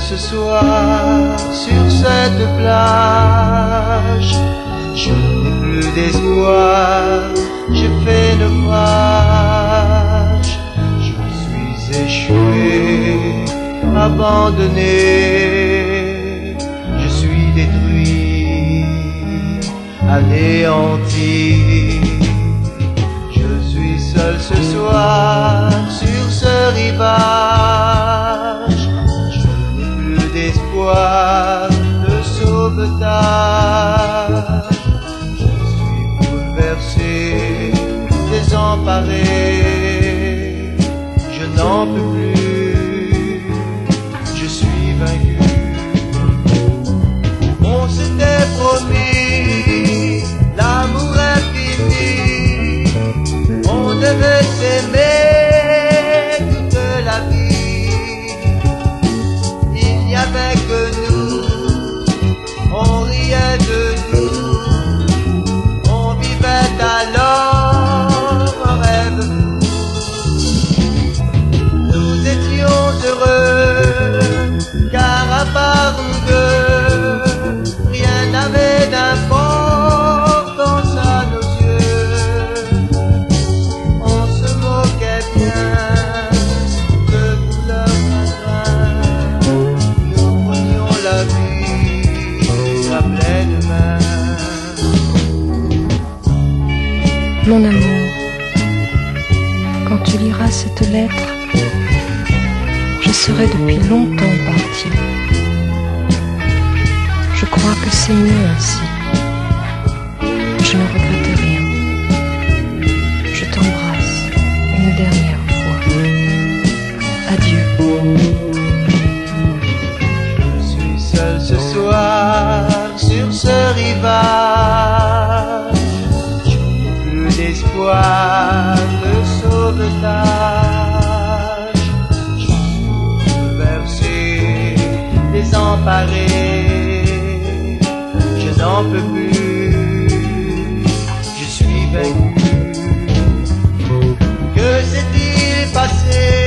ce soir sur cette plage. Je n'ai plus d'espoir, je fais naufrage. Je suis échoué, abandonné. Je suis détruit, anéanti. Je suis seul ce soir sur ce rivage. Je n'ai plus d'espoir de sauvetage. Je suis bouleversé, désemparé. Je n'en peux plus, je suis vaincu. On s'était promis l'amour infini. On devait s'aimer toute la vie. Il n'y avait que nous, on riait de nous. On vivait alors un rêve fou. Nous étions heureux, car à part nous deux, rien n'avait d'importance à nos yeux. On se moquait bien de tout leur chagrin. Nous prenions la vie à pleine main. Mon amour, quand tu liras cette lettre, je serai depuis longtemps parti. Je crois que c'est mieux ainsi. Je ne regrette rien. Je t'embrasse une dernière fois. Adieu. Je suis seul ce soir sur ce rivage. Je n'ai plus d'espoir de sauvetage. Je suis bouleversé, désemparé. Je n'en peux plus, je suis vaincu. Que s'est-il passé?